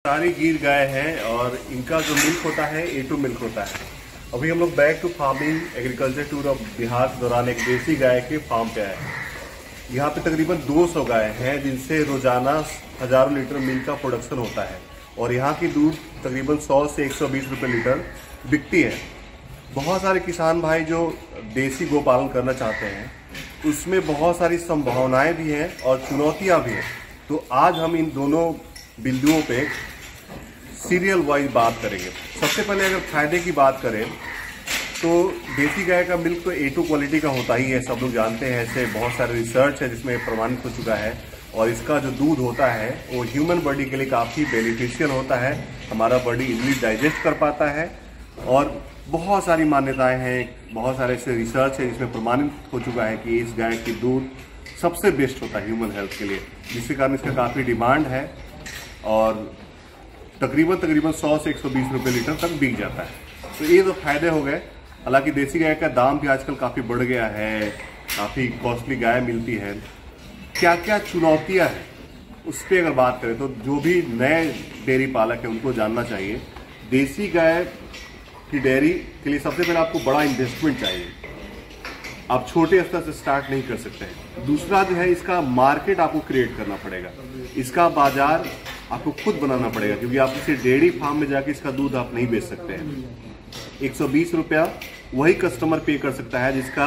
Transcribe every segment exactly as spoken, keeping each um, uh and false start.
सारी गिर गाय हैं और इनका जो मिल्क होता है ए टू मिल्क होता है। अभी हम लोग back to farming agriculture tour of Bihar के दौरान एक देसी गाय के फार्म पे आए हैं। यहाँ पे तकरीबन दो सौ गाय हैं जिनसे रोजाना हजारों लीटर मिल्क का प्रोडक्शन होता है और यहाँ की दूध तकरीबन सौ से एक सौ बीस रुपये लीटर बिकती है। बहुत सारे किसान भाई जो देसी गोपालन करना चाहते हैं उसमें बहुत सारी संभावनाएं भी हैं और चुनौतियां भी हैं। तो आज हम इन दोनों बिंदुओं पे सीरियल वाइज बात करेंगे। सबसे पहले अगर फायदे की बात करें तो देसी गाय का मिल्क तो ए टू क्वालिटी का होता ही है, सब लोग जानते हैं। ऐसे बहुत सारे रिसर्च है जिसमें प्रमाणित हो चुका है और इसका जो दूध होता है वो ह्यूमन बॉडी के लिए काफ़ी बेनिफिशियल होता है। हमारा बॉडी इजीली डाइजेस्ट कर पाता है और बहुत सारी मान्यताएं हैं, बहुत सारे ऐसे रिसर्च है जिसमें प्रमाणित हो चुका है कि इस गाय की दूध सबसे बेस्ट होता है ह्यूमन हेल्थ के लिए, जिसके कारण इसका काफ़ी डिमांड है और तकरीबन तकरीबन सौ से एक सौ बीस रुपये लीटर तक बिक जाता है। तो ये तो फायदे हो गए। हालांकि देसी गाय का दाम भी आजकल काफ़ी बढ़ गया है, काफ़ी कॉस्टली गाय मिलती है। क्या क्या चुनौतियां हैं उस पर अगर बात करें तो जो भी नए डेयरी पालक है उनको जानना चाहिए। देसी गाय की डेयरी के लिए सबसे पहले आपको बड़ा इन्वेस्टमेंट चाहिए, आप छोटे स्तर से स्टार्ट नहीं कर सकते हैं। दूसरा जो है इसका मार्केट आपको क्रिएट करना पड़ेगा, इसका बाजार आपको खुद बनाना पड़ेगा, क्योंकि आप इसे डेयरी फार्म में जाके इसका दूध आप नहीं बेच सकते हैं। एक सौ बीस रुपया वही कस्टमर पे कर सकता है जिसका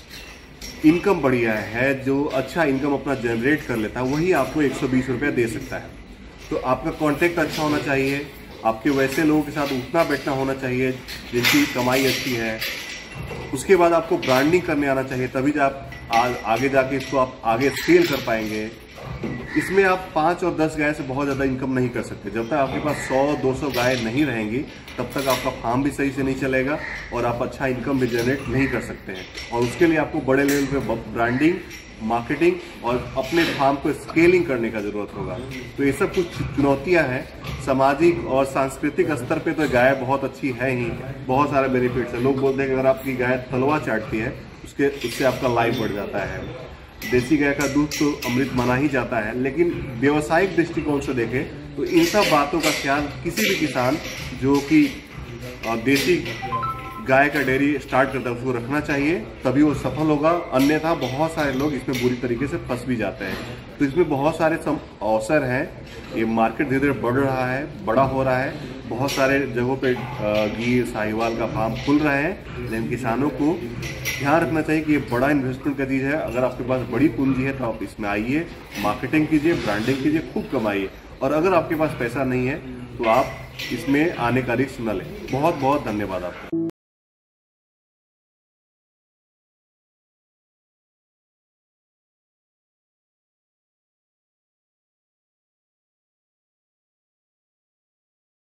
इनकम बढ़िया है, जो अच्छा इनकम अपना जनरेट कर लेता है, वही आपको एक सौ बीस रुपया दे सकता है। तो आपका कॉन्टेक्ट अच्छा होना चाहिए, आपके वैसे लोगों के साथ उठना बैठना होना चाहिए जिनकी कमाई अच्छी है। उसके बाद आपको ब्रांडिंग करने आना चाहिए, तभी जब आप आ, आगे जाके इसको आप आगे सेल कर पाएंगे। इसमें आप पाँच और दस गाय से बहुत ज़्यादा इनकम नहीं कर सकते। जब तक आपके पास सौ दो सौ गाय नहीं रहेंगी तब तक आपका फार्म भी सही से नहीं चलेगा और आप अच्छा इनकम भी जनरेट नहीं कर सकते हैं। और उसके लिए आपको बड़े लेवल पे ब्रांडिंग, मार्केटिंग और अपने फार्म को स्केलिंग करने का जरूरत होगा। तो ये सब कुछ चुनौतियां हैं। सामाजिक और सांस्कृतिक स्तर पे तो गाय बहुत अच्छी है ही, बहुत सारे बेनिफिट्स है। लोग बोलते हैं कि अगर आपकी गाय तलवा चाटती है उसके उससे आपका लाइफ बढ़ जाता है। देसी गाय का दूध तो अमृत माना ही जाता है, लेकिन व्यवसायिक दृष्टिकोण से देखें तो इन सब बातों का ख्याल किसी भी किसान जो कि देसी गाय का डेयरी स्टार्ट करता है उसको रखना चाहिए, तभी वो सफल होगा। अन्यथा बहुत सारे लोग इसमें बुरी तरीके से फंस भी जाते हैं। तो इसमें बहुत सारे अवसर हैं, ये मार्केट धीरे धीरे बढ़ रहा है, बड़ा हो रहा है। बहुत सारे जगहों पे गिर साहिवाल का फार्म खुल रहे हैं, लेकिन किसानों को ध्यान रखना चाहिए कि ये बड़ा इन्वेस्टमेंट का चीज़ है। अगर आपके पास बड़ी पूंजी है तो आप इसमें आइए, मार्केटिंग कीजिए, ब्रांडिंग कीजिए, खूब कमाइए। और अगर आपके पास पैसा नहीं है तो आप इसमें आने का रिस्क न लें। बहुत बहुत धन्यवाद आपको।